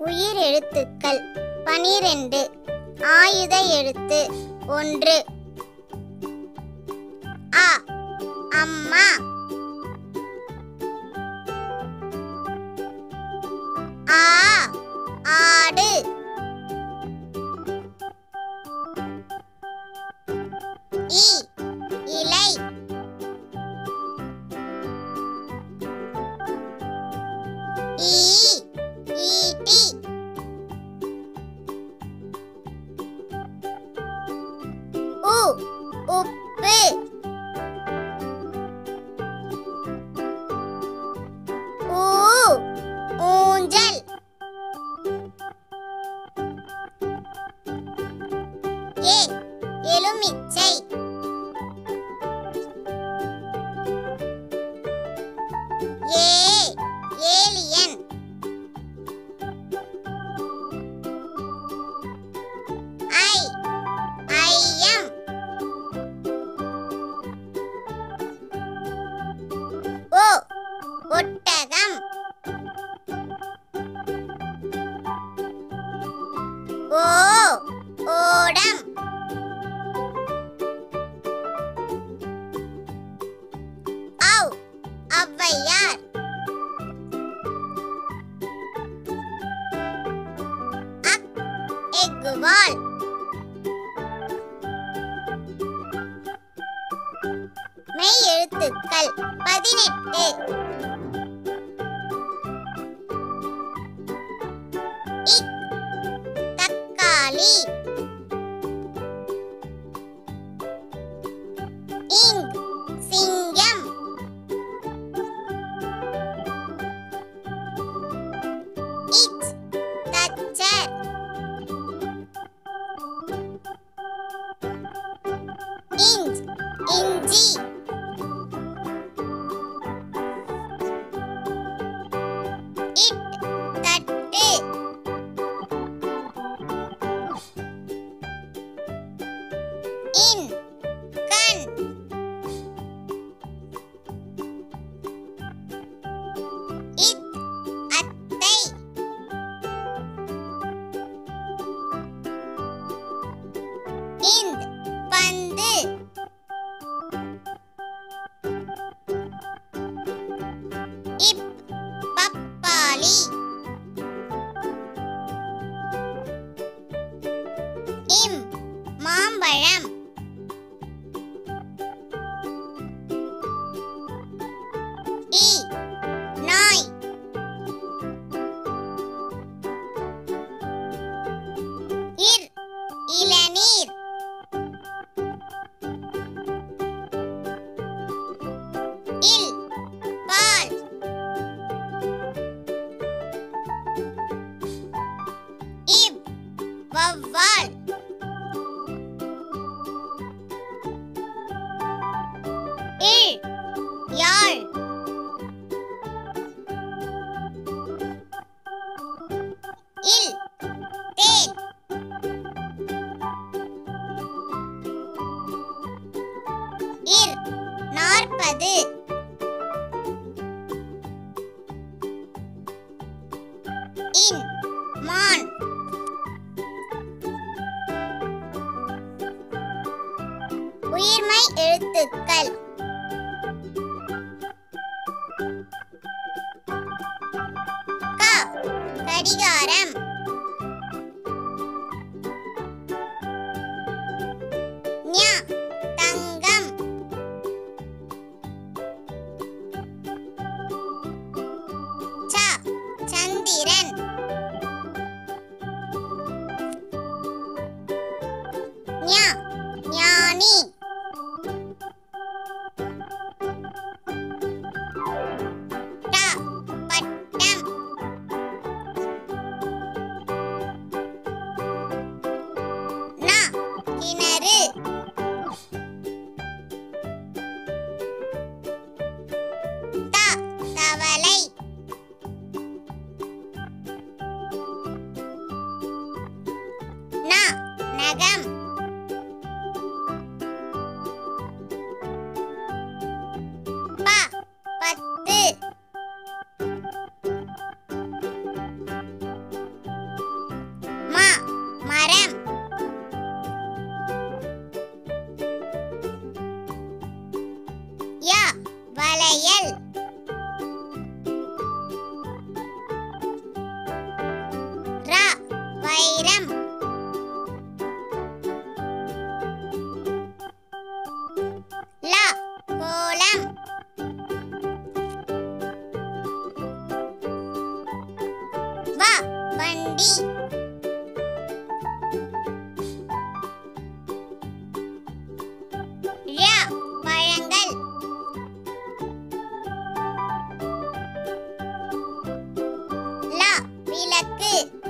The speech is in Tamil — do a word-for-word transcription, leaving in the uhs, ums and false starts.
உயிர் எழுத்துக்கள் பனிரெண்டு. ஆயுத எழுத்து ஒன்று. அ அம்மா. ஆ ஆடு. இ இலை. ஈ ஈட்டி. உ உப்பு. ஊ ஊஞ்சல். ஏ எலுமிச்சை. ஏ ஏலியன். ஐ ஐயம். ஓ ஒட்டகம். ஓ ஓடம். ஔ ஔவையார். அக் எக்குவால். மெய் எழுத்துக்கள் பதினெட்டு. இக் தக்காளி. இங் சிங்கம். இச் தச்சர். இஞ்ச் இஞ்சி. இட் தட்டு. இன் கண். இத் அத்தை. இந்த் பந்து. இப் பப்பாளி. இம் மாம்பழம். இ நாய். இர் இளநீர். இல் பால். இவ் வௌவால். இல் யாழ். இல் தேன். இர் நாற்பது. இன் மான். உயிர்மை எழுத்துக்கள் க கடிகாரம். ஞ தங்கம். ச சந்திரன். ஞ ஞானி. ட பட்டம். ந கிணறு. த தவளை. ந நகம். ப பத்து. வ வண்டி. ழ பழங்கள். ல விளக்கு.